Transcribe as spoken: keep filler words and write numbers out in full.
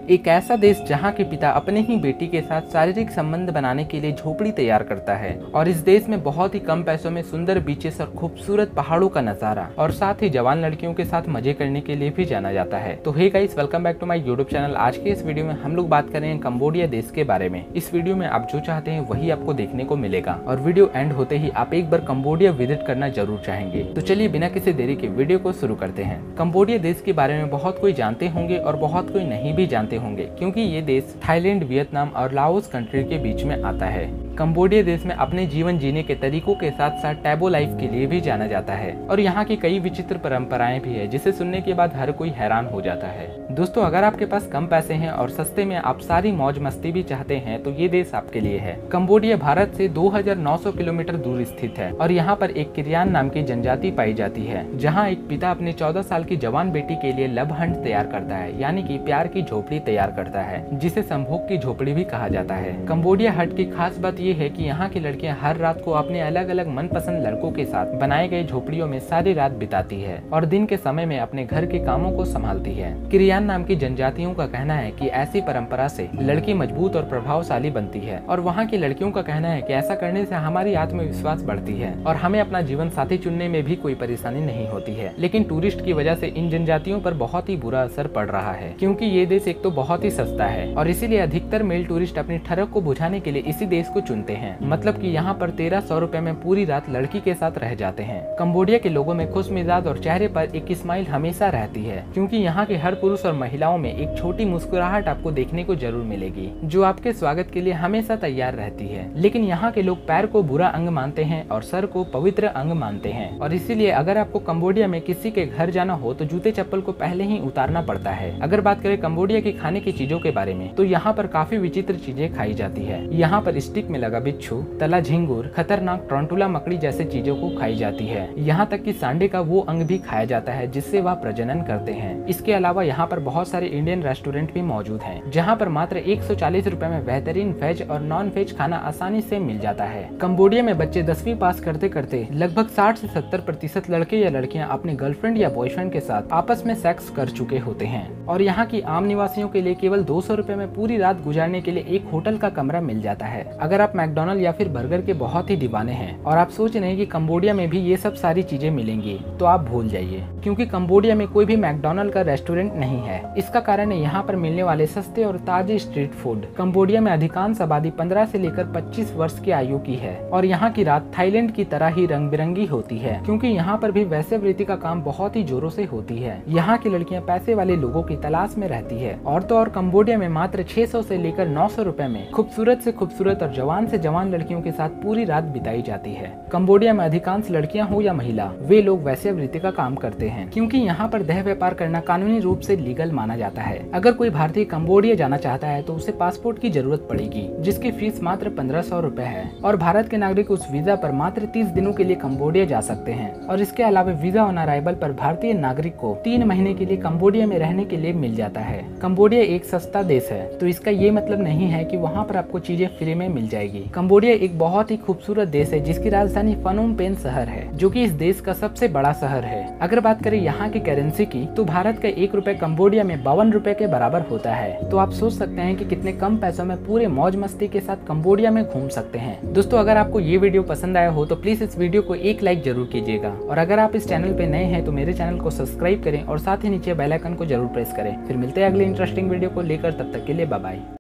एक ऐसा देश जहाँ के पिता अपने ही बेटी के साथ शारीरिक संबंध बनाने के लिए झोपड़ी तैयार करता है और इस देश में बहुत ही कम पैसों में सुंदर बीचेस और खूबसूरत पहाड़ों का नजारा और साथ ही जवान लड़कियों के साथ मजे करने के लिए भी जाना जाता है। तो hey guys, welcome back to my YouTube channel. आज के इस वीडियो में हम लोग बात कर रहे हैं कंबोडिया देश के बारे में। इस वीडियो में आप जो चाहते हैं वही आपको देखने को मिलेगा और वीडियो एंड होते ही आप एक बार कंबोडिया विजिट करना जरूर चाहेंगे। तो चलिए बिना किसी देरी के वीडियो को शुरू करते हैं। कंबोडिया देश के बारे में बहुत कोई जानते होंगे और बहुत कोई नहीं भी जानते होंगे, क्योंकि ये देश थाईलैंड, वियतनाम और लाओस कंट्री के बीच में आता है। कंबोडिया देश में अपने जीवन जीने के तरीकों के साथ साथ टैबो लाइफ के लिए भी जाना जाता है और यहाँ की कई विचित्र परंपराएं भी है जिसे सुनने के बाद हर कोई हैरान हो जाता है। दोस्तों, अगर आपके पास कम पैसे हैं और सस्ते में आप सारी मौज मस्ती भी चाहते हैं तो ये देश आपके लिए है। कंबोडिया भारत से दो हज़ार नौ सौ किलोमीटर दूर स्थित है और यहाँ पर एक किरियान नाम की जनजाति पाई जाती है, जहाँ एक पिता अपने चौदह साल की जवान बेटी के लिए लव हंट तैयार करता है, यानी कि प्यार की झोपड़ी तैयार करता है, जिसे संभोग की झोपड़ी भी कहा जाता है। कंबोडिया हट की खास बात ये है कि यहाँ की लड़कियां हर रात को अपने अलग अलग मनपसंद लड़कों के साथ बनाए गए झोपड़ियों में सारी रात बिताती है और दिन के समय में अपने घर के कामों को संभालती है। किरियान नाम की जनजातियों का कहना है कि ऐसी परंपरा से लड़की मजबूत और प्रभावशाली बनती है और वहाँ की लड़कियों का कहना है कि ऐसा करने से हमारी आत्मविश्वास बढ़ती है और हमें अपना जीवन साथी चुनने में भी कोई परेशानी नहीं होती है। लेकिन टूरिस्ट की वजह से इन जनजातियों पर बहुत ही बुरा असर पड़ रहा है, क्योंकि ये देश एक तो बहुत ही सस्ता है और इसीलिए अधिकतर मेल टूरिस्ट अपनी ठरक को बुझाने के लिए इसी देश को चुनते हैं। मतलब कि यहाँ पर तेरह सौ रुपए में पूरी रात लड़की के साथ रह जाते हैं। कंबोडिया के लोगों में खुश मिजाज और चेहरे पर एक स्माइल हमेशा रहती है, क्योंकि यहाँ के हर पुरुष और महिलाओं में एक छोटी मुस्कुराहट आपको देखने को जरूर मिलेगी, जो आपके स्वागत के लिए हमेशा तैयार रहती है। लेकिन यहाँ के लोग पैर को बुरा अंग मानते हैं और सर को पवित्र अंग मानते हैं और इसीलिए अगर आपको कंबोडिया में किसी के घर जाना हो तो जूते चप्पल को पहले ही उतारना पड़ता है। अगर बात करें कंबोडिया के खाने की चीजों के बारे में तो यहाँ पर काफी विचित्र चीजें खाई जाती है। यहाँ पर स्टिक में लगा बिच्छू, तला झिंगुर, खतरनाक ट्रॉन्टुला मकड़ी जैसे चीजों को खाई जाती है। यहाँ तक कि सांडे का वो अंग भी खाया जाता है जिससे वह प्रजनन करते हैं। इसके अलावा यहाँ पर बहुत सारे इंडियन रेस्टोरेंट भी मौजूद हैं, जहाँ पर मात्र एक सौ चालीस रुपए में बेहतरीन वेज और नॉन वेज खाना आसानी से मिल जाता है। कंबोडिया में बच्चे दसवीं पास करते करते लगभग साठ से सत्तर प्रतिशत लड़के या लड़कियां अपने गर्लफ्रेंड या बॉयफ्रेंड के साथ आपस में सेक्स कर चुके होते हैं और यहाँ की आम निवासियों के लिए केवल दो सौ रुपए में पूरी रात गुजारने के लिए एक होटल का कमरा मिल जाता है। अगर आप मैकडोनल्ड या फिर बर्गर के बहुत ही दीवाने हैं और आप सोच रहे हैं कि कंबोडिया में भी ये सब सारी चीजें मिलेंगी तो आप भूल जाइए, क्योंकि कंबोडिया में कोई भी मैकडोनल्ड का रेस्टोरेंट नहीं है। इसका कारण है यहाँ पर मिलने वाले सस्ते और ताजे स्ट्रीट फूड। कंबोडिया में अधिकांश आबादी पंद्रह से लेकर पच्चीस वर्ष की आयु की है और यहाँ की रात थाईलैंड की तरह ही रंग बिरंगी होती है, क्योंकि यहाँ पर भी वैश्यवृत्ति का काम बहुत ही जोरों से होती है। यहाँ की लड़कियाँ पैसे वाले लोगों की तलाश में रहती है और तो और कंबोडिया में मात्र छह सौ से लेकर नौ सौ रुपए में खूबसूरत से खूबसूरत और जवान से जवान लड़कियों के साथ पूरी रात बिताई जाती है। कंबोडिया में अधिकांश लड़कियां हो या महिला, वे लोग वैश्यवृत्ति का काम करते हैं, क्योंकि यहाँ पर देह व्यापार करना कानूनी रूप से लीगल माना जाता है। अगर कोई भारतीय कंबोडिया जाना चाहता है तो उसे पासपोर्ट की जरूरत पड़ेगी, जिसकी फीस मात्र पंद्रह सौ रुपए है और भारत के नागरिक उस वीजा पर मात्र तीस दिनों के लिए कंबोडिया जा सकते हैं और इसके अलावा वीजा ऑन अराइवल पर भारतीय नागरिक को तीन महीने के लिए कंबोडिया में रहने के लिए मिल जाता है। कंबोडिया एक सस्ता देश है, तो इसका ये मतलब नहीं है कि वहाँ पर आपको चीजें फ्री में मिल जाएगी। कंबोडिया एक बहुत ही खूबसूरत देश है जिसकी राजधानी फनोम पेन शहर है, जो कि इस देश का सबसे बड़ा शहर है। अगर बात करें यहाँ की करेंसी की तो भारत का एक रुपए कंबोडिया में बावन रुपए के बराबर होता है। तो आप सोच सकते हैं कि कितने कम पैसों में पूरे मौज मस्ती के साथ कंबोडिया में घूम सकते हैं। दोस्तों, अगर आपको ये वीडियो पसंद आया हो तो प्लीज इस वीडियो को एक लाइक जरूर कीजिएगा और अगर आप इस चैनल पे नए हैं तो मेरे चैनल को सब्सक्राइब करें और साथ ही नीचे बेल आइकन को जरूर प्रेस करें। फिर मिलते हैं अगले इंटरेस्टिंग वीडियो को लेकर, तब तक के लिए बाय बाय।